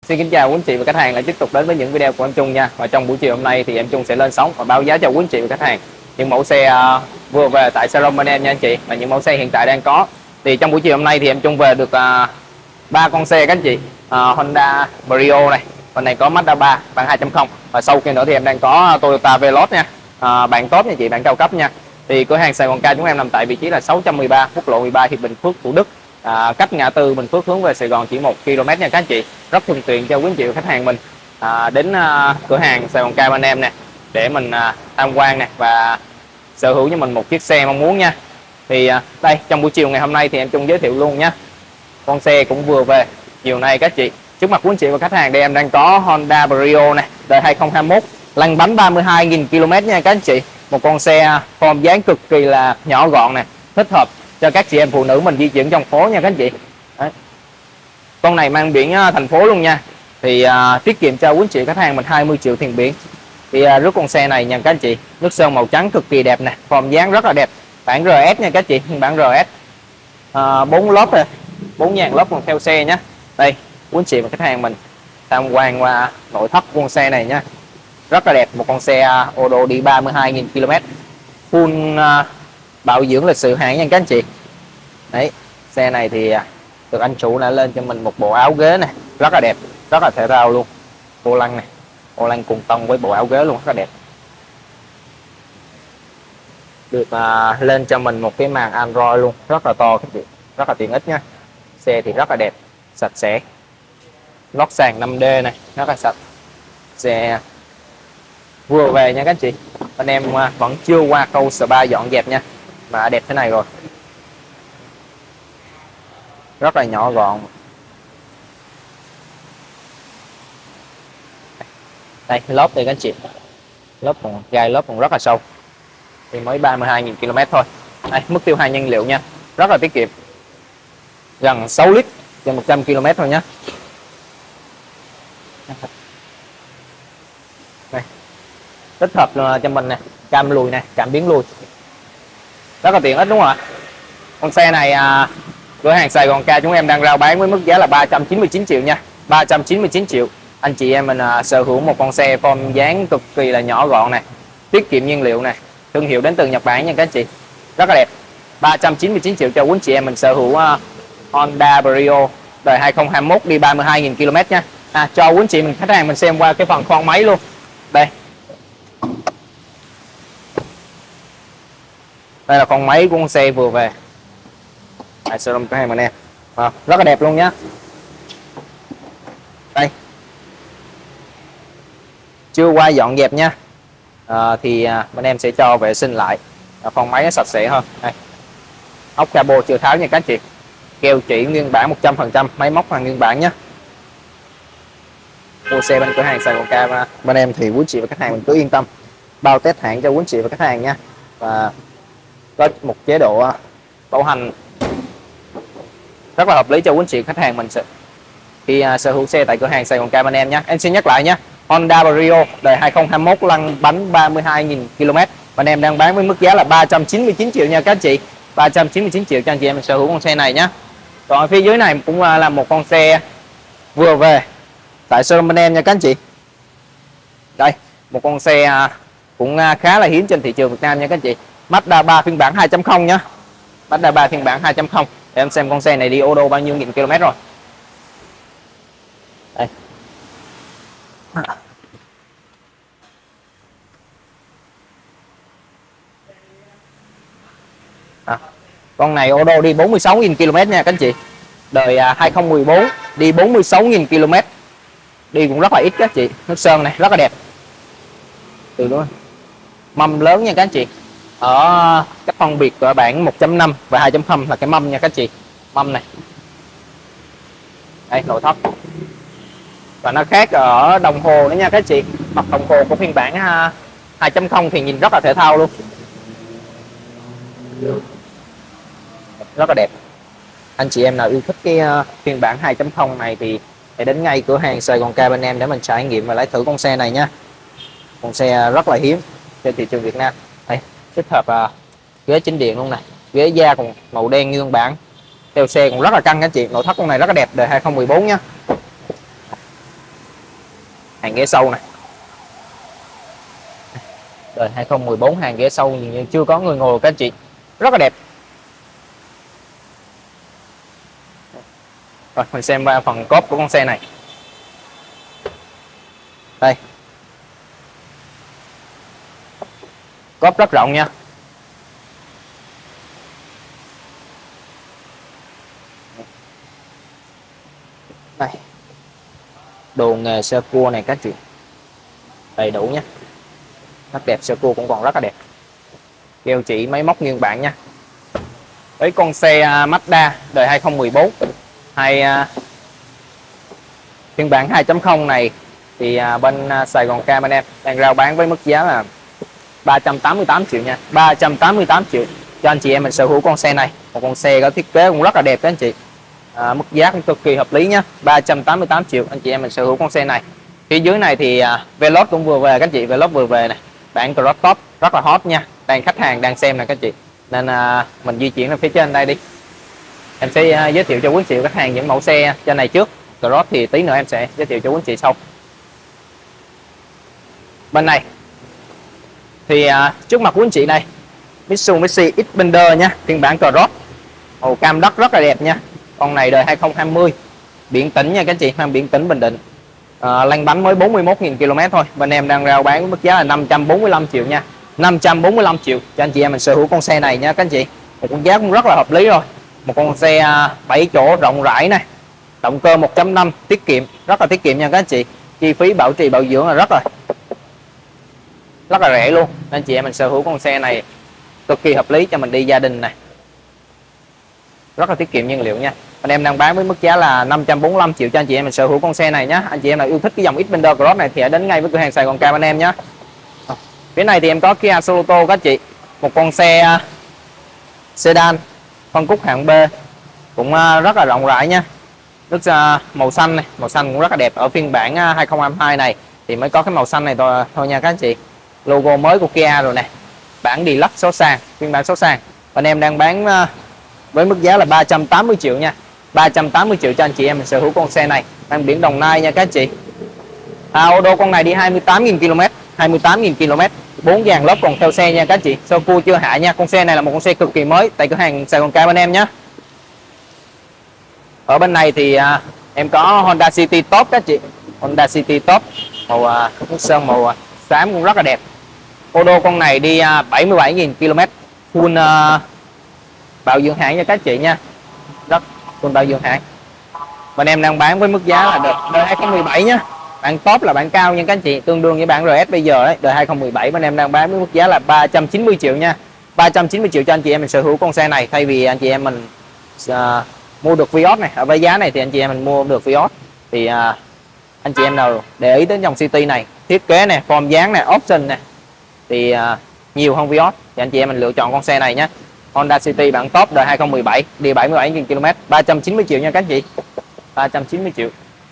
Xin kính chào quý anh chị và khách hàng, lại tiếp tục đến với những video của em Trung nha. Và trong buổi chiều hôm nay thì em Trung sẽ lên sóng và báo giá cho quý anh chị và khách hàng những mẫu xe vừa về tại showroom bên em nha anh chị, và những mẫu xe hiện tại đang có. Thì trong buổi chiều hôm nay thì em Trung về được 3 con xe các anh chị. Honda Brio này, bên này có Mazda 3 bản 2.0, và sau kia nữa thì em đang có Toyota Veloz nha, bản tốt nha chị, bản cao cấp nha. Thì cửa hàng Sài Gòn Ca chúng em nằm tại vị trí là 613 quốc lộ 13 Hiệp Bình Phước, Thủ Đức, cách ngã tư Bình Phước hướng về Sài Gòn chỉ 1 km nha các anh chị. Rất thuận tiện cho quý anh chị và khách hàng mình đến cửa hàng Sài Gòn Ca bên em nè, để mình tham quan nè và sở hữu cho mình một chiếc xe mong muốn nha. Thì đây, trong buổi chiều ngày hôm nay thì em Trung giới thiệu luôn nha, con xe cũng vừa về chiều nay các chị. Trước mặt quý anh chị và khách hàng đây em đang có Honda Brio này, đời 2021, lăn bánh 32.000 km nha các anh chị. Một con xe form dáng cực kỳ là nhỏ gọn nè, thích hợp cho các chị em phụ nữ mình di chuyển trong phố nha các anh chị. Đấy. Con này mang biển thành phố luôn nha, thì tiết kiệm cho quý anh chị khách hàng mình 20 triệu tiền biển. Thì rước con xe này nha các anh chị, nước sơn màu trắng cực kỳ đẹp nè, form dáng rất là đẹp, bản RS nha các chị, bản RS 4 lớp rồi, 4 dàn lớp còn theo xe nhé. Đây quý anh chị và khách hàng mình tham quan qua nội thất con xe này nha, rất là đẹp. Một con xe ô tô đi 32.000 km, full bảo dưỡng lịch sự hãng nha các anh chị. Đấy, xe này thì được anh chủ đã lên cho mình một bộ áo ghế này, rất là đẹp, rất là thể thao luôn. Vô lăng này, vô lăng cùng tông với bộ áo ghế luôn, rất là đẹp. Được lên cho mình một cái màn Android luôn, rất là to các chị, rất là tiện ích nha. Xe thì rất là đẹp, sạch sẽ, lót sàn 5D này, rất là sạch. Xe vừa về nha các anh chị, anh em vẫn chưa qua câu spa dọn dẹp nha, mà đẹp thế này rồi, rất là nhỏ gọn. Đây lớp đây các anh chị, lớp còn gai, lớp còn rất là sâu, thì mới 32.000 km thôi. Đây, mức tiêu hao nhiên liệu nha, rất là tiết kiệm, gần 6 lít trên 100 km thôi nhé. Đây, tích hợp cho mình nè, cam lùi nè, cảm biến lùi, rất là tiện ích đúng không ạ. Con xe này cửa hàng Sài Gòn Ca chúng em đang rao bán với mức giá là 399 triệu nha, 399 triệu. Anh chị em mình sở hữu một con xe form dáng cực kỳ là nhỏ gọn này, tiết kiệm nhiên liệu này, thương hiệu đến từ Nhật Bản nha các anh chị, rất là đẹp. 399 triệu cho quý anh chị em mình sở hữu Honda Brio đời 2021 đi 32.000 km nha. Cho quý anh chị mình khách hàng mình xem qua cái phần khoang máy luôn. Đây, đây là con máy của con xe vừa về tại showroom của hàng mình em, rất là đẹp luôn nhá. Đây, chưa qua dọn dẹp nha, thì bên em sẽ cho vệ sinh lại, con máy nó sạch sẽ hơn. Đây, ốc cabo chưa tháo nha các anh chị, keo chỉ nguyên bản 100%, máy móc là nguyên bản nhé. Mua xe bên cửa hàng Sài Gòn Ca bên em thì quý chị và khách hàng mình cứ yên tâm, bao test hãng cho quý chị và khách hàng nha, và có một chế độ bảo hành rất là hợp lý cho quý chị khách hàng mình khi sở hữu xe tại cửa hàng Sài Gòn Ca bên em nhé. Em xin nhắc lại nhé, Honda Brio đời 2021 lăn bánh 32.000 km, bên em đang bán với mức giá là 399 triệu nha các anh chị, 399 triệu cho anh chị em sở hữu con xe này nhé. Còn phía dưới này cũng là một con xe vừa về tại showroom bên em nha các anh chị. Đây, một con xe cũng khá là hiếm trên thị trường Việt Nam nha các anh chị, Mazda 3 phiên bản 2.0 nhá, Mazda 3 phiên bản 2.0. Để em xem con xe này đi ô tô bao nhiêu nghìn km rồi. Đây, con này ô tô đi 46.000 km nha các anh chị, đời 2014 đi 46.000 km, đi cũng rất là ít các anh chị. Nước sơn này rất là đẹp, từ đó mâm lớn nha các anh chị, ở cách phân biệt của bản 1.5 và 2.0 là cái mâm nha các anh chị, mâm này. Đây nội thất, và nó khác ở đồng hồ nữa nha các anh chị, mặt đồng hồ của phiên bản 2.0 thì nhìn rất là thể thao luôn, rất là đẹp. Anh chị em nào yêu thích cái phiên bản 2.0 này thì hãy đến ngay cửa hàng Sài Gòn Ca bên em để mình trải nghiệm và lấy thử con xe này nha. Con xe rất là hiếm trên thị trường Việt Nam. Đây, tích hợp ghế chính điện luôn này, ghế da còn màu đen như nguyên bản, theo xe còn rất là căng các chị. Nội thất con này rất là đẹp, đời 2014 nhá. hàng ghế sau này, đời 2014, hàng ghế sau như chưa có người ngồi các anh chị, rất là đẹp. Rồi mình xem qua phần cốp của con xe này. Đây, cốp rất rộng nha. Đây, đồ nghề sơ cua này các chị, đầy đủ nhé, rất đẹp, sơ cua cũng còn rất là đẹp, keo chỉ máy móc nguyên bản nha. Với con xe Mazda đời 2014 hay phiên bản 2.0 này thì bên Sài Gòn Cam anh em đang rao bán với mức giá là 388 triệu nha, 388 triệu cho anh chị em mình sở hữu con xe này. Một con xe có thiết kế cũng rất là đẹp các anh chị, mức giá cũng cực kỳ hợp lý nhá, 388 triệu anh chị em mình sở hữu con xe này. Phía dưới này thì Veloz cũng vừa về các anh chị, Veloz vừa về này, bản Cross Top rất là hot nha, đang khách hàng đang xem này các anh chị, nên mình di chuyển lên phía trên đây đi. Em sẽ giới thiệu cho quý anh chị khách hàng những mẫu xe trên này trước, Cross thì tí nữa em sẽ giới thiệu cho quý anh chị sau. Bên này thì trước mặt quý anh chị này, Mitsubishi Xpander nha, phiên bản Cross màu cam đất rất là đẹp nha. Con này đời 2020, biển tỉnh nha các anh chị, mang biển tỉnh Bình Định, lăn bánh mới 41.000 km thôi. Bên em đang rao bán với mức giá là 545 triệu nha, 545 triệu cho anh chị em mình sở hữu con xe này nha các anh chị. Một con giá cũng rất là hợp lý rồi, một con xe 7 chỗ rộng rãi này, động cơ 1.5 tiết kiệm, rất là tiết kiệm nha các anh chị. Chi phí bảo trì bảo dưỡng là rất là rẻ luôn, anh chị em mình sở hữu con xe này cực kỳ hợp lý cho mình đi gia đình này, rất là tiết kiệm nhiên liệu nha. Anh em đang bán với mức giá là 545 triệu cho anh chị em mình sở hữu con xe này nhé. Anh chị em nào yêu thích cái dòng Xpander Cross này thì hãy đến ngay với cửa hàng Sài Gòn Cam anh em nhé. Phía này thì em có Kia Sorento các chị, một con xe sedan phân khúc hạng B, cũng rất là rộng rãi nha. Nước màu xanh này, màu xanh cũng rất là đẹp. Ở phiên bản 2022 này thì mới có cái màu xanh này thôi nha các anh chị. Logo mới của Kia rồi nè, bản Deluxe số sàn, phiên bản số sàn. Anh em đang bán với mức giá là 380 triệu nha, 380 triệu cho anh chị em mình sở hữu con xe này, đang biển Đồng Nai nha các anh chị. Ô tô con này đi 28.000 km, 28.000 km, 4 dàn lớp còn theo xe nha các anh chị, sơ cua chưa hạ nha. Con xe này là một con xe cực kỳ mới tại cửa hàng Sài Gòn Cam anh em nhé. Ở bên này thì em có Honda City Top các chị, Honda City Top màu nước sơn màu xám cũng rất là đẹp. Ô tô con này đi 77.000 km, full bảo dưỡng hãng nha các chị nha, rất full bảo dưỡng hãng. Bên em đang bán với mức giá là đời 2017 nhá, bản top là bản cao nha các anh chị, tương đương với bản RS bây giờ đấy, đời 2017. Bên em đang bán với mức giá là 390 triệu nha, 390 triệu cho anh chị em mình sở hữu con xe này. Thay vì anh chị em mình mua được Vios này, ở với giá này thì anh chị em mình mua được Vios thì anh chị em nào để ý đến dòng City này, thiết kế này, form dáng này, option này thì nhiều hơn Vios thì anh chị em mình lựa chọn con xe này nhé. Honda City bản top đời 2017 đi 77.000 km, 390 triệu nha các anh chị, 390 triệu.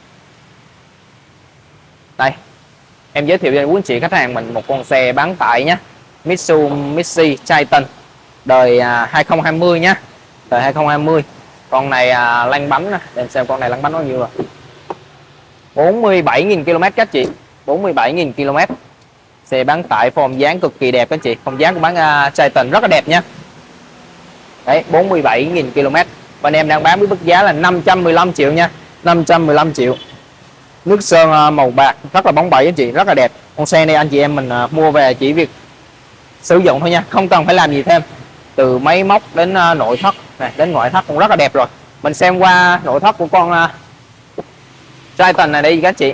Đây em giới thiệu cho quý anh chị khách hàng mình một con xe bán tải nhé, Mitsubishi Triton đời 2020 nhé, đời 2020. Con này lăn bánh nè, để em xem con này lăn bánh bao nhiêu rồi, 47.000 km các chị, 47.000 km. Xe bán tải form dáng cực kỳ đẹp các chị, form dáng của bán Triton rất là đẹp nha. Đấy, 47.000 km. Bên em đang bán với mức giá là 515 triệu nha, 515 triệu. Nước sơn màu bạc rất là bóng bẩy anh chị, rất là đẹp. Con xe này anh chị em mình mua về chỉ việc sử dụng thôi nha, không cần phải làm gì thêm. Từ máy móc đến nội thất này, đến ngoại thất cũng rất là đẹp rồi. Mình xem qua nội thất của con Triton này đây các chị.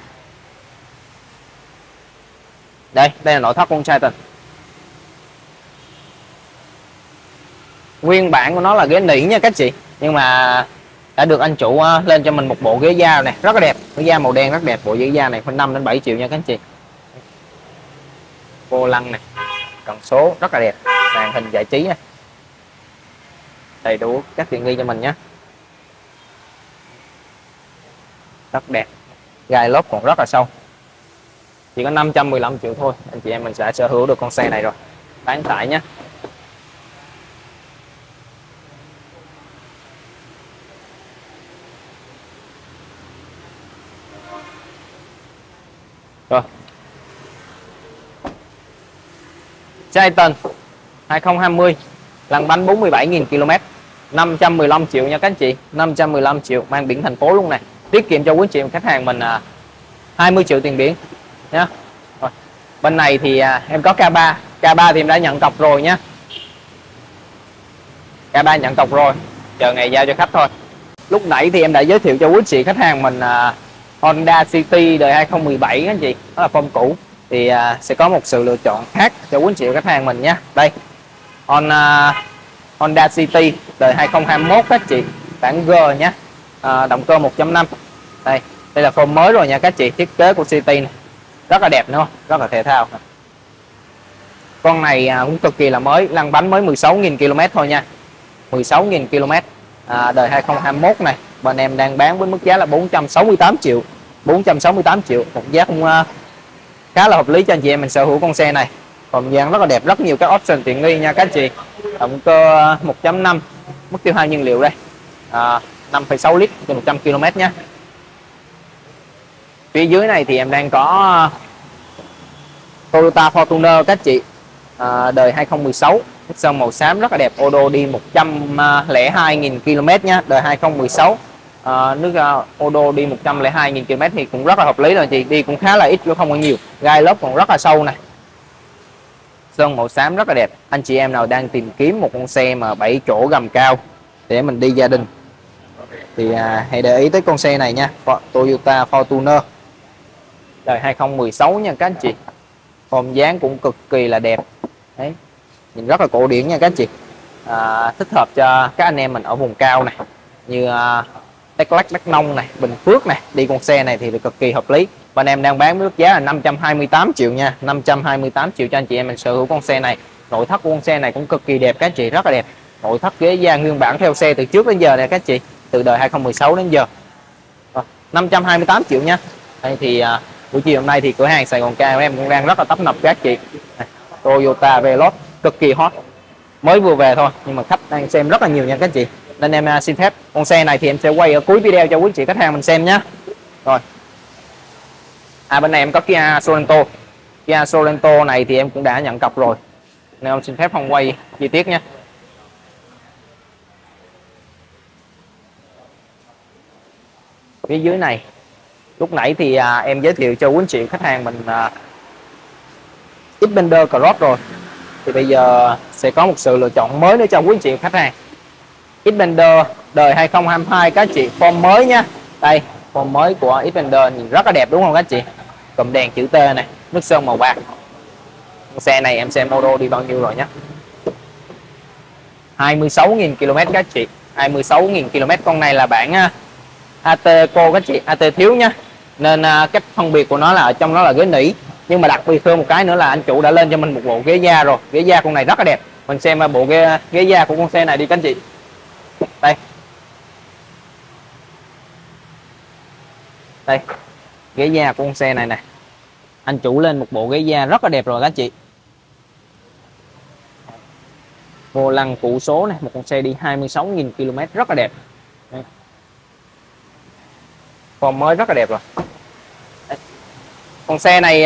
Đây là nội thất con Triton. Nguyên bản của nó là ghế nỉ nha các chị, nhưng mà đã được anh chủ lên cho mình một bộ ghế da này rất là đẹp, ghế da màu đen rất đẹp. Bộ ghế da này khoảng 5 đến 7 triệu nha các anh chị. Vô lăng này, cần số rất là đẹp, màn hình giải trí này, đầy đủ các tiện nghi cho mình nhé, rất đẹp. Gai lốp còn rất là sâu, chỉ có 515 triệu thôi anh chị em mình sẽ sở hữu được con xe này rồi, bán tải nhé. Rồi, Triton 2020, lăn bánh 47.000 km, 515 triệu nha các anh chị, 515 triệu, mang biển thành phố luôn này, tiết kiệm cho quý chị khách hàng mình 20 triệu tiền biển nhá. Rồi, bên này thì em có K3, K3 thì em đã nhận cọc rồi nhá, K3 nhận cọc rồi, chờ ngày giao cho khách thôi. Lúc nãy thì em đã giới thiệu cho quý chị khách hàng mình Honda City đời 2017 các anh chị, đó là form cũ, thì sẽ có một sự lựa chọn khác cho quý chị khách hàng mình nhé. Đây, Honda City đời 2021 các chị, bản G nhé, động cơ 1.5. Đây là form mới rồi nha các chị, thiết kế của City này rất là đẹp nữa, rất là thể thao. Con này cũng cực kỳ là mới, lăn bánh mới 16.000 km thôi nha, 16.000 km, đời 2021 này. Bên em đang bán với mức giá là 468 triệu, 468 triệu, một giá cũng khá là hợp lý cho anh chị em mình sở hữu con xe này. Còn dáng rất là đẹp, rất nhiều các option tiện nghi nha các anh chị. Động cơ 1.5, mức tiêu hao nhiên liệu đây 5,6 lít trên 100 km nhé. Phía dưới này thì em đang có Toyota Fortuner các chị, đời 2016, sơn màu xám rất là đẹp, ô tô đi 102.000 km nhé, đời 2016. Nước ô tô đi 102.000 km thì cũng rất là hợp lý rồi chị, đi cũng khá là ít chứ không có nhiều, gai lốp còn rất là sâu này, sơn màu xám rất là đẹp. Anh chị em nào đang tìm kiếm một con xe mà 7 chỗ gầm cao để mình đi gia đình thì hãy để ý tới con xe này nha, Toyota Fortuner đời 2016 nha các anh chị. Form dáng cũng cực kỳ là đẹp đấy, nhìn rất là cổ điển nha các anh chị, thích hợp cho các anh em mình ở vùng cao này như Đắk Lắk, Đắk Nông này, Bình Phước này, đi con xe này thì cực kỳ hợp lý. Bên em đang bán với mức giá là 528 triệu nha, 528 triệu cho anh chị em mình sở hữu con xe này. Nội thất của con xe này cũng cực kỳ đẹp các anh chị, rất là đẹp, nội thất ghế da nguyên bản theo xe từ trước đến giờ này các anh chị, từ đời 2016 đến giờ. 528 triệu nha. Đây thì buổi chiều hôm nay thì cửa hàng Sài Gòn Car của em cũng đang rất là tấp nập các chị. Toyota Veloz cực kỳ hot, mới vừa về thôi nhưng mà khách đang xem rất là nhiều nha các chị, nên em xin phép con xe này thì em sẽ quay ở cuối video cho quý chị khách hàng mình xem nhé. Rồi, bên này em có Kia Sorento, Kia Sorento này thì em cũng đã nhận cọc rồi nên em xin phép không quay chi tiết nhé. Phía dưới này lúc nãy thì em giới thiệu cho quý chị khách hàng mình Xpander Cross rồi, thì bây giờ sẽ có một sự lựa chọn mới nữa cho quý chị khách hàng. Xpander đời 2022 các chị, form mới nha. Đây, form mới của Xpander nhìn rất là đẹp đúng không các chị, cụm đèn chữ T này, nước sơn màu bạc. Xe này em xem ô tô đi bao nhiêu rồi nhé, 26.000 km các chị, 26.000 km. Con này là bản AT cô các chị, AT thiếu nhá, nên cách phân biệt của nó là ở trong nó là ghế nỉ, nhưng mà đặc biệt hơn một cái nữa là anh chủ đã lên cho mình một bộ ghế da rồi. Ghế da con này rất là đẹp, mình xem bộ ghế da của con xe này đi các anh chị. Đây, đây ghế da của con xe này nè, anh chủ lên một bộ ghế da rất là đẹp rồi các anh chị. Vô lăng phụ số này, một con xe đi 26.000 km rất là đẹp. Đây, form mới rất là đẹp rồi. Đây, con xe này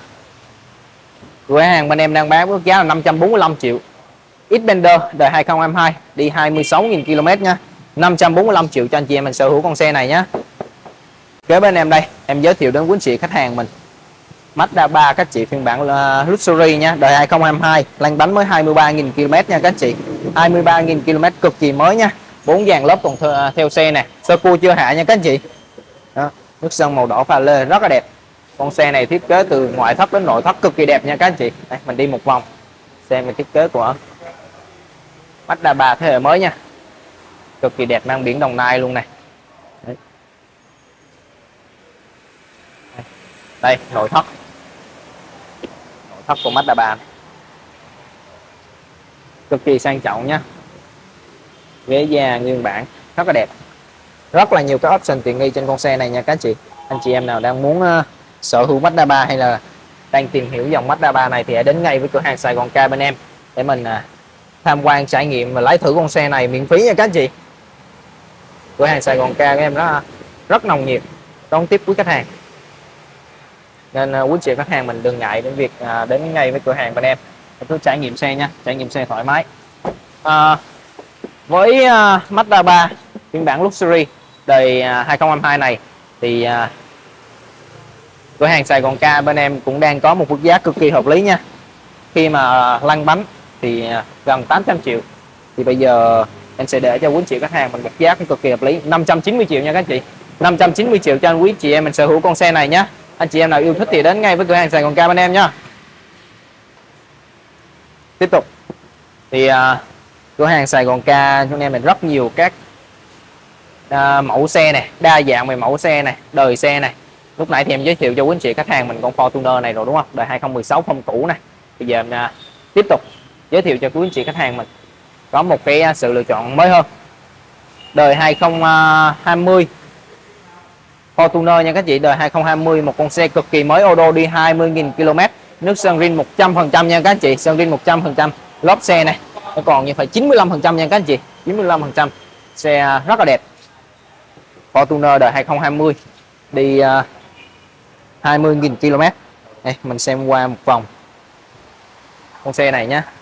cửa hàng bên em đang bán với giá là 545 triệu. Xpander đời 2022 đi 26.000 km nha, 545 triệu cho anh chị em mình sở hữu con xe này nhé. Kế bên em đây, em giới thiệu đến quý chị khách hàng mình Mazda 3 các chị, phiên bản Luxury nha, đời 2022, lăn bánh mới 23.000 km nha các chị, 23.000 km cực kỳ mới nha. 4 dàn lớp còn theo xe nè, sơ cua chưa hạ nha các anh chị. Đó, nước sơn màu đỏ pha lê rất là đẹp. Con xe này thiết kế từ ngoại thất đến nội thất cực kỳ đẹp nha các anh chị. Đây, mình đi một vòng xem về thiết kế của Mazda 3 thế hệ mới nha, cực kỳ đẹp, mang biển Đồng Nai luôn này. Đây nội thất của Mazda 3 này, cực kỳ sang trọng nha, ghế da nguyên bản rất là đẹp, rất là nhiều cái option tiện nghi trên con xe này nha các anh chị. Anh chị em nào đang muốn sở hữu Mazda 3 hay là đang tìm hiểu dòng Mazda 3 này thì hãy đến ngay với cửa hàng Sài Gòn Car bên em để mình tham quan trải nghiệm và lái thử con xe này miễn phí nha các anh chị. Cửa hàng Sài Gòn Car của em rất nồng nhiệt đón tiếp quý khách hàng. Nên quý chị khách hàng mình đừng ngại đến việc đến ngay với cửa hàng bên em cứ trải nghiệm xe nha, trải nghiệm xe thoải mái. Với Mazda 3 phiên bản Luxury đời 2022 này thì cửa hàng Sài Gòn Car bên em cũng đang có một mức giá cực kỳ hợp lý nha. Khi mà lăn bánh thì gần 800 triệu thì bây giờ em sẽ để cho quý chị khách hàng mình một giá cũng cực kỳ hợp lý, 590 triệu nha các chị. 590 triệu cho anh quý chị em mình sở hữu con xe này nhé. Anh chị em nào yêu thích thì đến ngay với cửa hàng Sài Gòn Car bên em nhá. Tiếp tục thì cửa hàng Sài Gòn Car chúng em mình rất nhiều các mẫu xe này, đa dạng về mẫu xe này, đời xe này. Lúc nãy thì em giới thiệu cho quý anh chị khách hàng mình con Fortuner này rồi đúng không, đời 2016 phong cũ này. Bây giờ em tiếp tục giới thiệu cho quý anh chị khách hàng mình có một cái sự lựa chọn mới hơn, đời 2020 Fortuner nha các chị. Đời 2020 một con xe cực kỳ mới, ô tô đi 20.000 km, nước sơn rin 100% nha các chị, sơn rin 100%, lốp xe này nó còn như phải 95% nha các chị, 95%. Xe rất là đẹp, Fortuner đời 2020 đi 20.000 km. Đây, mình xem qua một vòng con xe này nhé.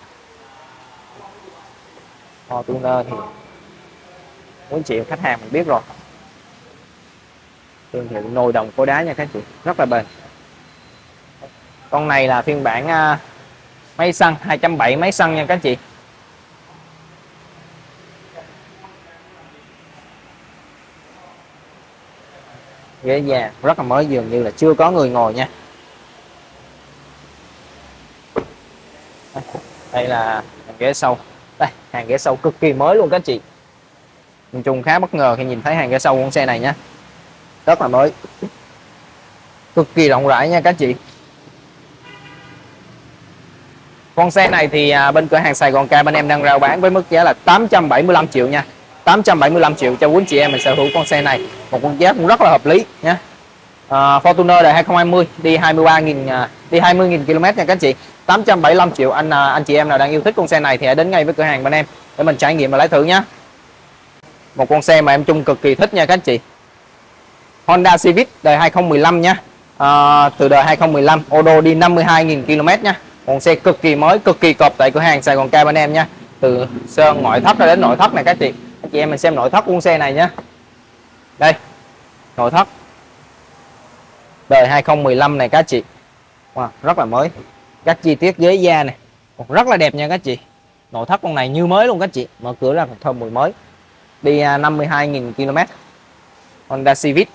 Fortuner thì muốn chị khách hàng mình biết rồi, thương hiệu nồi đồng cối đá nha các chị, rất là bền. Con này là phiên bản máy xăng 2.7 máy xăng nha các chị. Ghế da rất là mới, dường như là chưa có người ngồi nha. Đây là hàng ghế sau. Đây, hàng ghế sau cực kỳ mới luôn các chị. Nhìn chung khá bất ngờ khi nhìn thấy hàng ghế sau con xe này nhé, rất là mới, cực kỳ rộng rãi nha các chị. Con xe này thì bên cửa hàng Sài Gòn Car bên em đang rao bán với mức giá là 875 triệu nha. 875 triệu cho quý chị em mình sở hữu con xe này, một con giá cũng rất là hợp lý nhé. Fortuner đời 2020 đi 20.000 km nha các chị. 875 triệu, anh chị em nào đang yêu thích con xe này thì hãy đến ngay với cửa hàng bên em để mình trải nghiệm và lái thử nhé. Một con xe mà em Trung cực kỳ thích nha các chị, Honda Civic đời 2015 nhé. Từ đời 2015 ô tô đi 52.000 km nha. Con xe cực kỳ mới, cực kỳ cộp tại cửa hàng Sài Gòn Car bên em nha. Từ sơn ngoại thất ra đến nội thất này các chị. Anh chị em mình xem nội thất của con xe này nhé. Đây, nội thất đời 2015 này các chị. Wow, rất là mới. Các chi tiết ghế da này rất là đẹp nha các chị. Nội thất con này như mới luôn các chị, mở cửa ra thơm mùi mới. Đi 52.000 km. Honda Civic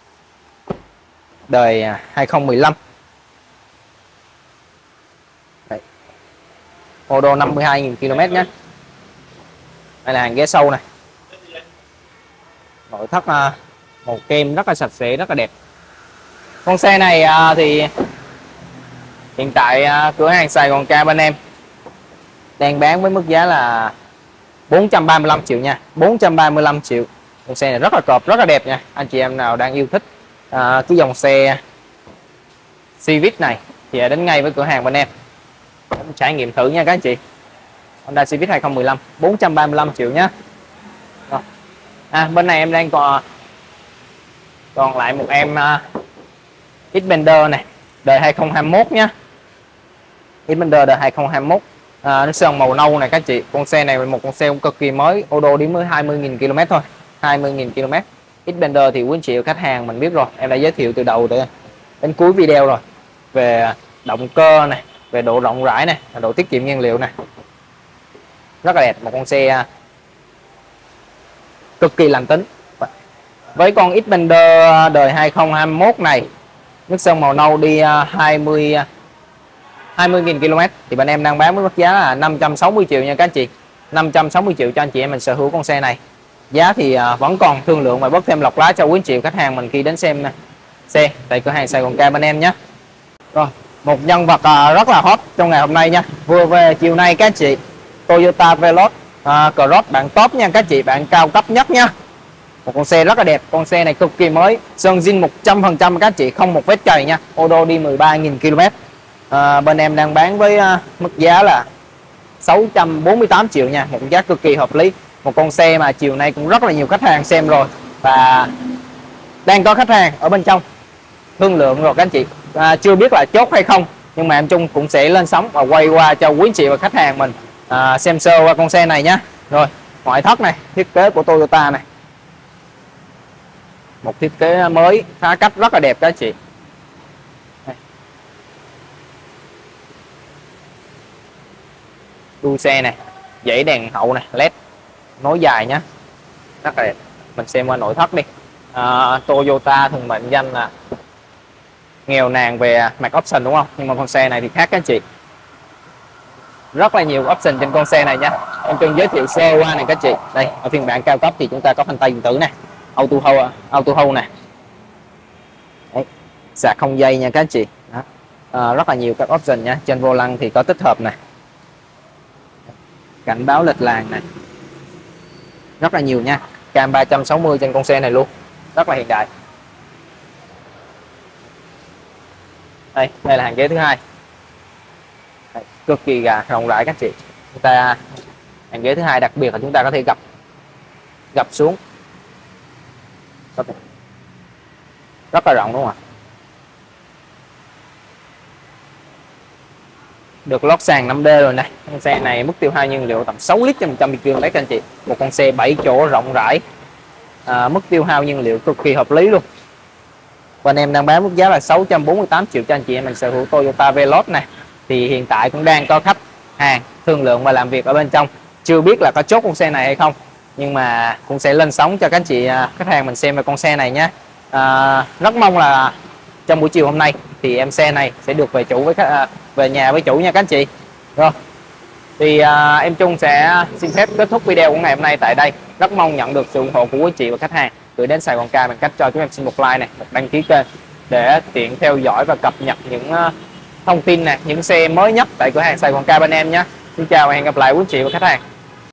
đời 2015. Đây. Ô tô 52.000 km nhé. Đây là hàng ghế sau này. Nội thất màu kem rất là sạch sẽ, rất là đẹp. Con xe này thì hiện tại cửa hàng Sài Gòn Car bên em đang bán với mức giá là 435 triệu nha. 435 triệu. Con xe này rất là cộp, rất là đẹp nha. Anh chị em nào đang yêu thích cái dòng xe Civic này thì hãy đến ngay với cửa hàng bên em trải nghiệm thử nha các anh chị. Honda Civic 2015 435 triệu nhé. Bên này em đang còn lại một em Xpander này đời 2021 nhé. Xpander đời 2021 nó sơn màu nâu này các chị. Con xe này một con xe cũng cực kỳ mới, ô tô đi mới 20.000 km thôi, 20.000 km. Xpander thì quý anh chị khách hàng mình biết rồi, em đã giới thiệu từ đầu đến cuối video rồi, về động cơ này, về độ rộng rãi này, độ tiết kiệm nhiên liệu này, rất là đẹp. Một con xe cực kỳ lành tính. Với con Xpander đời 2021 này, nước sơn màu nâu đi 20.000 km thì bên em đang bán với mức giá là 560 triệu nha các anh chị. 560 triệu cho anh chị em mình sở hữu con xe này. Giá thì vẫn còn thương lượng và bớt thêm lọc lá cho quý anh chị khách hàng mình khi đến xem xe tại cửa hàng Sài Gòn Car bên em nhé. Rồi, một nhân vật rất là hot trong ngày hôm nay nha. Vừa về chiều nay các anh chị, Toyota Veloz Cross bản top nha các chị, bản cao cấp nhất nha. Một con xe rất là đẹp, con xe này cực kỳ mới, sơn zin 100% các chị, không một vết chày nha. Ô tô đi 13.000 km. Bên em đang bán với mức giá là 648 triệu nha, một giá cực kỳ hợp lý. Một con xe mà chiều nay cũng rất là nhiều khách hàng xem rồi và đang có khách hàng ở bên trong thương lượng rồi các anh chị. chưa biết là chốt hay không, nhưng mà em Trung cũng sẽ lên sóng và quay qua cho quý anh chị và khách hàng mình xem sơ qua con xe này nhé. Rồi, ngoại thất này, thiết kế của Toyota này, một thiết kế mới phá cách rất là đẹp các chị. Đuôi xe này, dãy đèn hậu này, led nối dài nhé, rất là đẹp. Mình xem qua nội thất đi. Toyota thường mệnh danh là nghèo nàn về mặt option đúng không, nhưng mà con xe này thì khác các anh chị, rất là nhiều option trên con xe này nha. Em Trân giới thiệu sơ qua này các chị. Đây, ở phiên bản cao cấp thì chúng ta có phanh tay điện tử nè, auto hold nè, đấy, sạc không dây nha các chị. Đó. Rất là nhiều các option nha. Trên vô lăng thì có tích hợp này, cảnh báo lệch làn này, rất là nhiều nha. Cam 360 trên con xe này luôn, rất là hiện đại. Đây là hàng ghế thứ hai, cực kỳ rộng rãi các chị. Chúng ta hàng ghế thứ hai đặc biệt là chúng ta có thể gập xuống, rất là rộng đúng không ạ? Được lót sàn 5D rồi này. Con xe này mức tiêu hao nhiên liệu tầm 6 lít trên 100 km đấy các anh chị. Một con xe 7 chỗ rộng rãi, mức tiêu hao nhiên liệu cực kỳ hợp lý luôn. Và anh em đang bán mức giá là 648 triệu cho anh chị em mình sở hữu Toyota Veloz này. Thì hiện tại cũng đang có khách hàng thương lượng và làm việc ở bên trong, chưa biết là có chốt con xe này hay không, nhưng mà cũng sẽ lên sóng cho các anh chị khách hàng mình xem về con xe này nhé. Rất mong là trong buổi chiều hôm nay thì em xe này sẽ được về chủ về nhà với chủ nha các anh chị. Rồi thì em Trung sẽ xin phép kết thúc video của ngày hôm nay tại đây. Rất mong nhận được sự ủng hộ của quý chị và khách hàng gửi đến Sài Gòn Car bằng cách cho chúng em xin một like này, một đăng ký kênh để tiện theo dõi và cập nhật những thông tin này, những xe mới nhất tại cửa hàng Sài Gòn Car bên em nhé. Xin chào và hẹn gặp lại quý chị và khách hàng.